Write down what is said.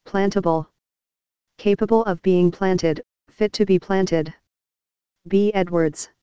Plantable. Capable of being planted, fit to be planted. B. Edwards.